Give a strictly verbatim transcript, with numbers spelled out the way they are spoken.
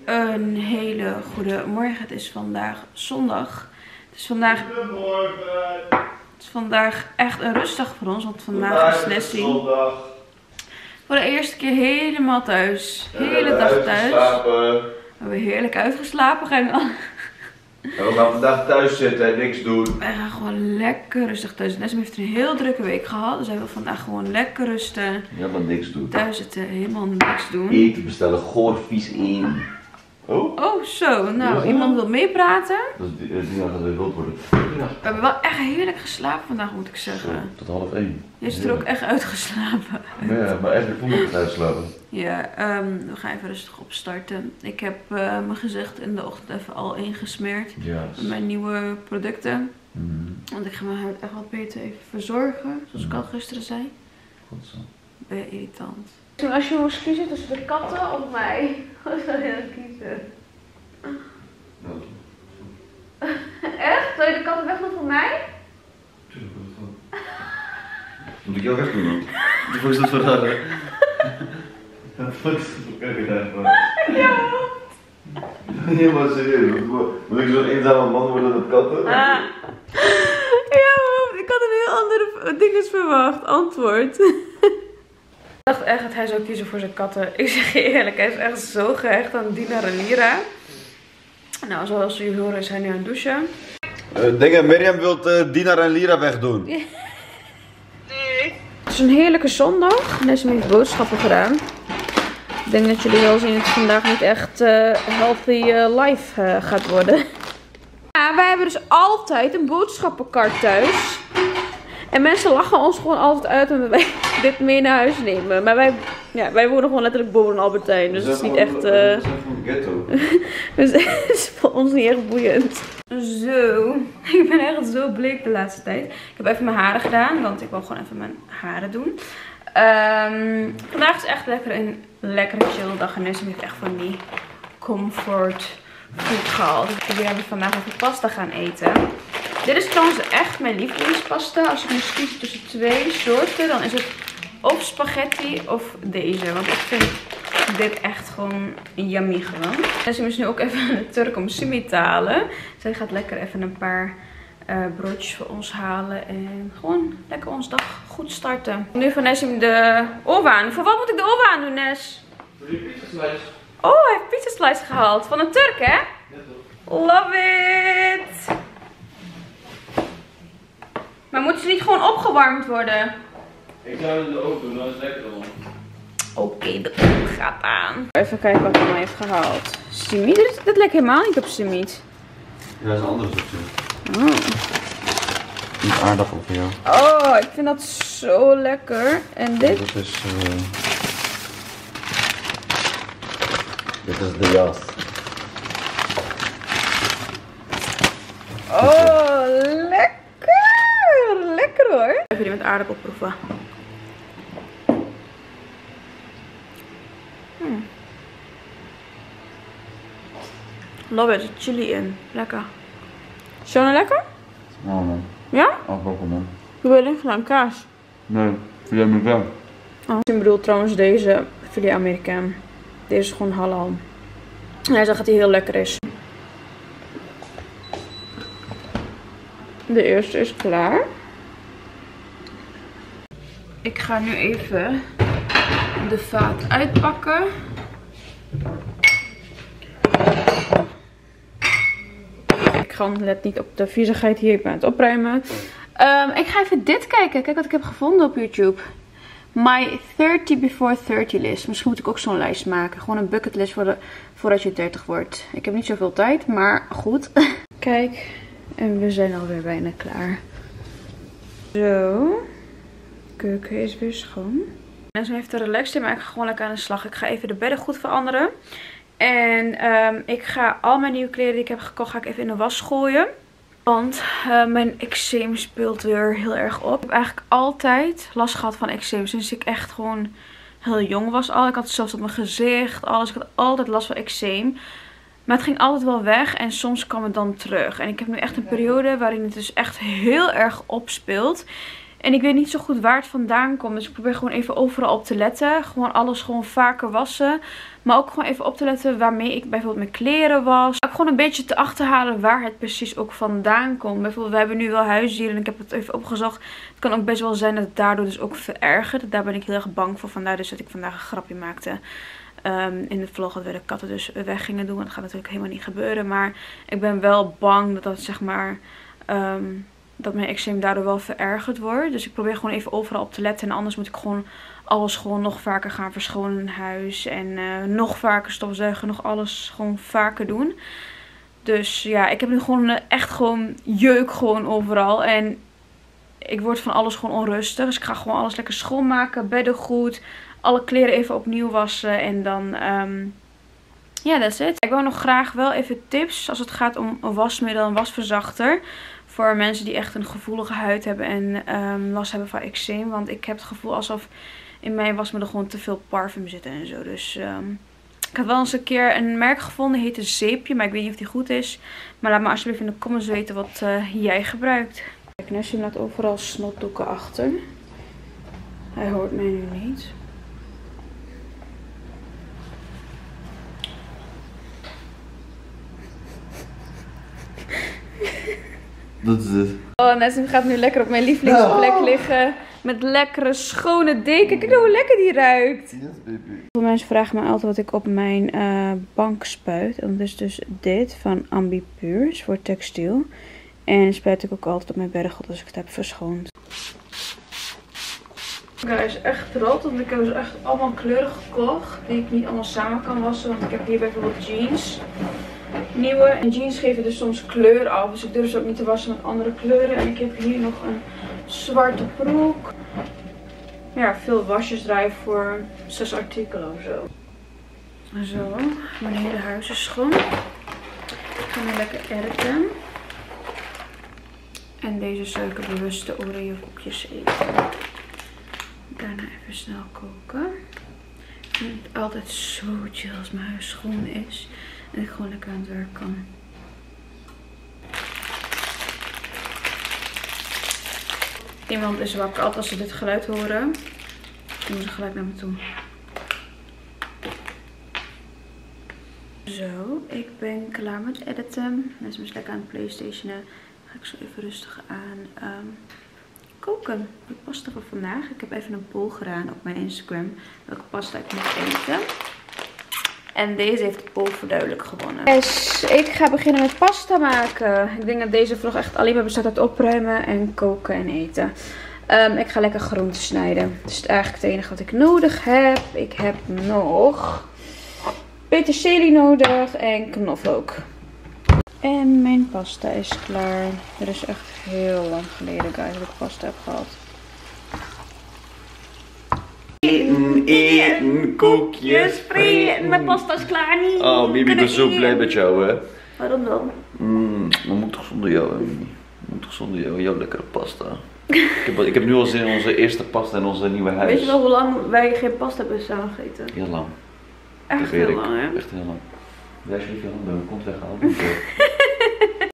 Een hele goede morgen. Het is vandaag zondag. Het is vandaag, het is vandaag echt een rustdag voor ons. Want vandaag is Nessie voor de eerste keer helemaal thuis. De hele dag thuis. We hebben heerlijk uitgeslapen. Gaan we... En we gaan vandaag thuis zitten en niks doen. Wij gaan gewoon lekker rustig thuis. Nessie heeft een heel drukke week gehad. Dus hij wil vandaag gewoon lekker rusten. Helemaal niks doen. Thuis zitten, helemaal niks doen. Eten bestellen, goor vies in. Oh? Oh, zo. Nou, iemand wil meepraten. Dat is die, die gaat weer wild worden. We hebben wel echt heerlijk geslapen vandaag, moet ik zeggen. Zo, tot half één. Je is er ook echt uitgeslapen. Ja, maar eigenlijk voel ik het uitslapen. Ja, um, we gaan even rustig opstarten. Ik heb uh, mijn gezicht in de ochtend even al ingesmeerd. Ja. Met mijn nieuwe producten. Mm. Want ik ga mijn huid echt wat beter even verzorgen. Zoals ik al gisteren zei. Goed zo. Ben je irritant. Als je moest kiezen tussen de katten of mij, wat zou je dan kiezen? Ja. Echt? Zou je de katten wegdoen voor mij? Tuurlijk wil ik het wel. Moet ik jou wegdoen dan? Hoe is dat zo raar, hè? Wat is dat? Ja. Nee, maar serieus. Moet ik zo'n eenzame man worden met katten? Ah. Ja, ik had een heel andere dingen verwacht. Antwoord. Ik dacht echt dat hij zou kiezen voor zijn katten. Ik zeg je eerlijk, hij is echt zo gehecht aan Dina en Lira. Nou, zoals jullie horen is hij nu aan het douchen. Uh, denk je, Mirjam wilt uh, Dina en Lira wegdoen? Nee. Het is een heerlijke zondag. Nessie heeft boodschappen gedaan. Ik denk dat jullie wel zien dat het vandaag niet echt uh, healthy uh, life uh, gaat worden. Ja, wij hebben dus altijd een boodschappenkart thuis. En mensen lachen ons gewoon altijd uit omdat wij dit mee naar huis nemen. Maar wij, ja, wij wonen gewoon letterlijk boven Albertijn. Dus het is niet echt... Uh... We zijn gewoon ghetto. Dus het is voor ons niet echt boeiend. Zo. Ik ben echt zo bleek de laatste tijd. Ik heb even mijn haren gedaan. Want ik wil gewoon even mijn haren doen. Um, vandaag is echt lekker een lekkere chill dag. En Nessie heeft echt van die comfort food gehaald. Dus we hebben vandaag even pasta gaan eten. Dit is trouwens echt mijn lievelingspasta. Als ik moest kiezen tussen twee soorten, dan is het of spaghetti of deze. Want ik vind dit echt gewoon yummy gewoon. En ze is nu ook even aan de Turk om simi te halen. Zij gaat lekker even een paar uh, broodjes voor ons halen. En gewoon lekker ons dag goed starten. Nu van Nessie de oorwaan. Voor wat moet ik de oorwaan doen, Nes? Voor die pizza slice. Oh, hij heeft pizza slice gehaald. Van een Turk, hè? Ja, toch. Love it! Maar moeten ze niet gewoon opgewarmd worden? Ik zou het in de oven doen, dat is lekker dan. Oké, okay, de oven gaat aan. Even kijken wat hij mij heeft gehaald. Simiet? Dit, dit lijkt helemaal niet op simiet. Ja, dat is een andere soort. Oh. Niet aardappel voor jou. Oh, ik vind dat zo lekker. En dit? Dit is... Uh... Dit is de jas. Oh, lekker! Lekker hoor. Even die met aardappel proeven. Hmm. Love it, er zit chili in. Lekker. Is jou nou lekker? Oh man. Ja? Afbakken man. Hoe heb je erin gedaan? Kaas? Nee, filet amerikaan. Oh. Ik bedoel trouwens deze filet amerikaan. Deze is gewoon halal. En hij zegt dat hij heel lekker is. De eerste is klaar. Ik ga nu even de vaat uitpakken. Ik ga let niet op de viezigheid hier. Ik ben aan het opruimen. Um, ik ga even dit kijken. Kijk wat ik heb gevonden op YouTube. My thirty before thirty list. Misschien moet ik ook zo'n lijst maken. Gewoon een bucketlist voor de, voordat je dertig wordt. Ik heb niet zoveel tijd, maar goed. Kijk. En we zijn alweer bijna klaar. Zo. De keuken is weer schoon. En zo heeft er relaxed in, maar ik ga gewoon lekker aan de slag. Ik ga even de bedden goed veranderen. En um, ik ga al mijn nieuwe kleren die ik heb gekocht, ga ik even in de was gooien. Want uh, mijn eczeem speelt weer heel erg op. Ik heb eigenlijk altijd last gehad van eczeem sinds ik echt gewoon heel jong was al. Ik had het zelfs op mijn gezicht, alles. Ik had altijd last van eczeem. Maar het ging altijd wel weg en soms kwam het dan terug. En ik heb nu echt een periode waarin het dus echt heel erg opspeelt. En ik weet niet zo goed waar het vandaan komt. Dus ik probeer gewoon even overal op te letten. Gewoon alles gewoon vaker wassen. Maar ook gewoon even op te letten waarmee ik bijvoorbeeld mijn kleren was. Ook gewoon een beetje te achterhalen waar het precies ook vandaan komt. Bijvoorbeeld, we hebben nu wel huisdieren en ik heb het even opgezocht. Het kan ook best wel zijn dat het daardoor dus ook verergert. Daar ben ik heel erg bang voor. Vandaar dus dat ik vandaag een grapje maakte. Um, in de vlog dat we de katten dus weg gingen doen. Want dat gaat natuurlijk helemaal niet gebeuren. Maar ik ben wel bang dat dat zeg maar... Um, dat mijn eczeem daardoor wel verergerd wordt. Dus ik probeer gewoon even overal op te letten. En anders moet ik gewoon alles gewoon nog vaker gaan verschonen in huis. En uh, nog vaker stofzuigen. Nog alles gewoon vaker doen. Dus ja, ik heb nu gewoon uh, echt gewoon jeuk gewoon overal. En ik word van alles gewoon onrustig. Dus ik ga gewoon alles lekker schoonmaken. Beddengoed. Alle kleren even opnieuw wassen. En dan... Um, ja, that's it. Ik wil nog graag wel even tips als het gaat om een wasmiddel en wasverzachter. Voor mensen die echt een gevoelige huid hebben en um, last hebben van eczeem. Want ik heb het gevoel alsof in mijn wasmiddel gewoon te veel parfum zit en zo. Dus um, ik had wel eens een keer een merk gevonden, heette Zeepje. Maar ik weet niet of die goed is. Maar laat me alsjeblieft in de comments weten wat uh, jij gebruikt. Kijk, Nessim laat overal snotdoeken achter. Hij hoort mij nu niet. Dat is het. Oh, Nessim gaat nu lekker op mijn lievelingsplek liggen. Met lekkere schone deken. Kijk nou hoe lekker die ruikt. Yes, baby. Veel mensen vragen me altijd wat ik op mijn uh, bank spuit. En dat is dus dit van Ambipur. Is voor textiel. En spuit ik ook altijd op mijn berghut als ik het heb verschoond. Guys, echt rot. Want ik heb dus echt allemaal kleuren gekocht. Die ik niet allemaal samen kan wassen. Want ik heb hier bijvoorbeeld jeans. Nieuwe. En jeans geven dus soms kleur af. Dus ik durf ze ook niet te wassen met andere kleuren. En ik heb hier nog een zwarte broek. Ja, veel wasjes draaien voor zes artikelen of zo. Zo. Mijn hele huis is schoon. Ik ga nu lekker editen. En deze suikerbewuste Oreo koekjes eten. Daarna even snel koken. Ik vind het altijd zo chill als mijn huis schoon is. En ik gewoon lekker aan het werk kan. Iemand is wakker. Altijd als ze dit geluid horen, dan moeten ze gelijk naar me toe. Zo, ik ben klaar met editen. Mensen zijn lekker aan het playstationen. Ga ik zo even rustig aan um, koken. De pasta voor vandaag. Ik heb even een poll gedaan op mijn Instagram. Welke pasta ik moet eten. En deze heeft de poll voor duidelijk gewonnen. Yes, ik ga beginnen met pasta maken. Ik denk dat deze vlog echt alleen maar bestaat uit opruimen en koken en eten. Um, ik ga lekker groenten snijden. Dat is eigenlijk het enige wat ik nodig heb. Ik heb nog peterselie nodig en knoflook. En mijn pasta is klaar. Het is echt heel lang geleden, guys, dat ik pasta heb gehad. Eten, eten, koekjes, vreten. Mijn pasta is klaar niet. Oh, Bibi, ik ben zo blij met jou, hè. Waarom dan? Mm, maar moet toch zonder jou, hè, Bibi? Moet toch zonder jou, jouw lekkere pasta. ik, heb, ik heb nu al zin in onze eerste pasta in onze nieuwe huis. Weet je wel hoe lang wij geen pasta hebben samen gegeten? Heel lang. Echt heel lang, hè? Echt heel lang. Wij alsjeblieft je handen, komt weggehaald.